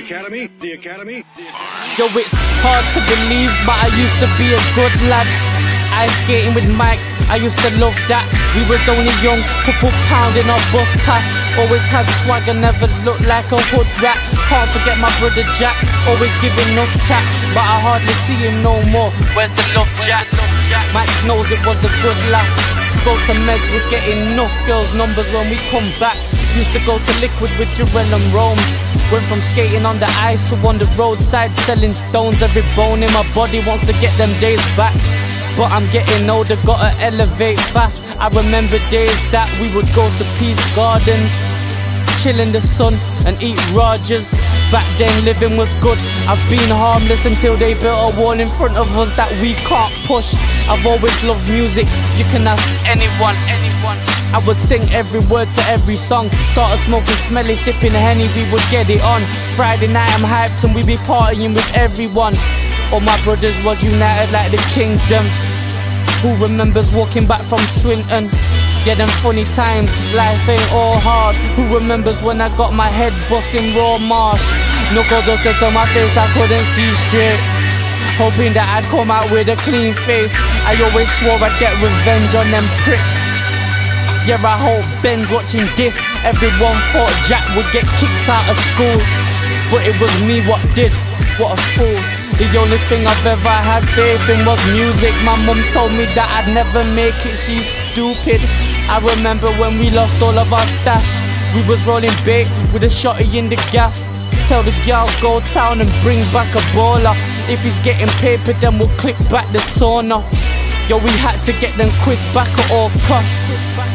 Academy. Yo, it's hard to believe, but I used to be a good lad. Ice skating with Mikes, I used to love that. We was only young, couple pound in our bus pass. Always had swagger, never looked like a hood rat. Can't forget my brother Jack, always giving enough chat, but I hardly see him no more. Where's the love, Jack? Mike knows it was a good laugh. Go to meds, we're getting enough girls' numbers when we come back. Used to go to Liquid with Jarell and Roams. Went from skating on the ice to on the roadside selling stones. Every bone in my body wants to get them days back. But I'm getting older, gotta elevate fast. I remember days that we would go to Peace Gardens, chill in the sun and eat Rogers. Back then living was good. I've been harmless until they built a wall in front of us that we can't push. I've always loved music, you can ask anyone. I would sing every word to every song. Started smoking smelly, sipping Henny, we would get it on. Friday night I'm hyped and we be partying with everyone. All my brothers was united like the kingdom. Who remembers walking back from Swinton? Yeah, them funny times, life ain't all hard. Who remembers when I got my head busting raw marsh? Knuckles dead on my face, I couldn't see straight, hoping that I'd come out with a clean face. I always swore I'd get revenge on them pricks. Yeah, I hope Ben's watching this. Everyone thought Jack would get kicked out of school, but it was me what did. What a fool. The only thing I've ever had faith in was music. My mum told me that I'd never make it, she's stupid. I remember when we lost all of our stash. We was rolling bait with a shotty in the gaff. Tell the gal go town and bring back a baller. If he's getting paper then we'll click back the sawn off. Yo, we had to get them quids back at all costs.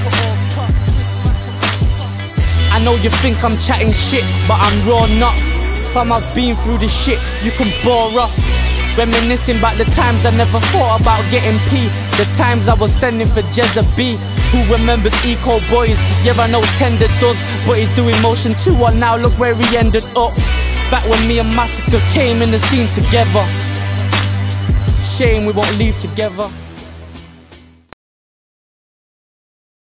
I know you think I'm chatting shit, but I'm raw not. Fam, I've been through the shit, you can bore off. Reminiscing about the times I never thought about getting P. The times I was sending for Jezza B. Who remembers Eco Boys? Yeah, I know Tender does, but he's doing Motion 2 on now, look where he ended up. Back when me and Massacre came in the scene together. Shame we won't leave together.